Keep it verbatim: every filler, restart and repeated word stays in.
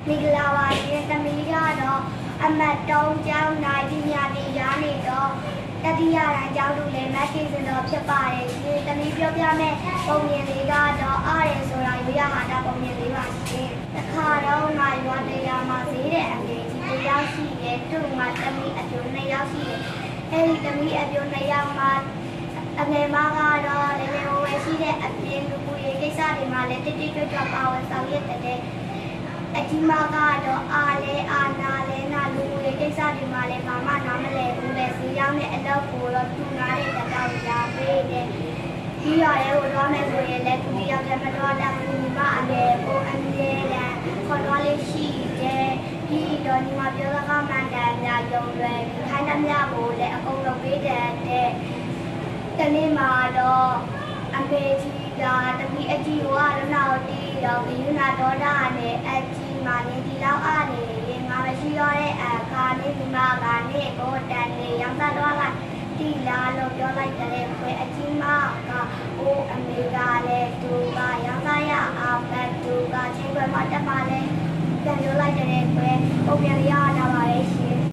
မင်္ဂလာပါရှင်သမီးကတော့အမတ်တုံးကျောင်းနိုင်ပညာသင်ကြားနေတော့တတိယတန်းကျောင်းသူလည်းမတ်တီစင်တော်ဖြစ်ပါတယ်ရှင်သမီးပြောပြမယ့်ပုံမြင်လေးကတော့အားရဆိုတာရွေးရဟာတာပုံမြင်လေးပါရှင်တစ်ခါတော့ငါရွာတရားမှာဈေးတဲ့အငယ်ကြီးတစ်ယောက်ရှိတယ်သူ့မှာသမီးအကျိုးနှစ်ယောက်ရှိတယ်အဲဒီသမီးအကျိုးနှစ်ယောက်မှာအငယ်မကတော့လည်းလည်းဝယ်ရှိတဲ့အပြင်လူမှုရေးကိစ္စတွေမှာလည်းတိတိကျကျပါဝင်ဆောင်ရွက်တဲ့အကြီးမကတော့အားလဲအာနာလဲနာလူငွေကိစ္စတွေမှာလည်းဘာမှနားမလဲဘူးလေစီရောက်တဲ့အလုပ်ကိုတော့သူနားတဲ့တောင်းလာပေးတယ်ဒီရရဲကိုတော့မယ်ဆိုရင်လည်းသူတယောက်တည်းမတော်တာဘူးညီမအလဲကိုအမြဲတမ်းခေါ်တော့လေးရှိတယ်ဒီတော့ညီမပြောစကားမှန်တယ်များယုံလွယ်ခိုင်းသမျှကိုလည်းအကုန်လုံးပေးတယ်တဲ့တနေ့မှာတော့အမေကြီးကတပီးအကြီးကတော့နောက်တီးတော့ဘီယူနာဒေါ်တာနဲ့အကြီးမနေဒီလောက်အားနေရင်ငါမရှိတော့တဲ့အခါနေဒီမှာကနေကိုတန်နေရောင်းစားတော့လိုက်တီလာလို့ပြောလိုက်တဲ့ခွေအကြီးမကအိုးအမေကလည်းသူကရောင်းစားရအောင်ပဲသူကချိန်ခွဲမှာတက်ပါလဲပြန်ပြောလိုက်တဲ့ခွေပုံပြန်ရတာပါလေရှင်